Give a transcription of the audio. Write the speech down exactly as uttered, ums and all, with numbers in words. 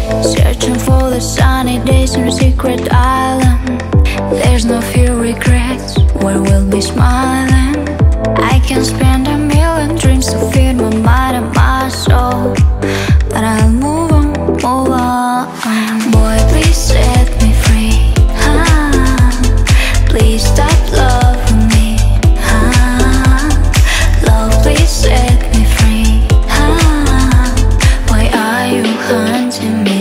Searching for the sunny days on a secret island. There's no fear, regrets, where we'll be smiling. I can spend a million dreams to feed my mind and my soul, but I'll move on, move on. Boy, please set me free, ah, please stop loving me, ah, love, please set me free, ah, why are you hunting me?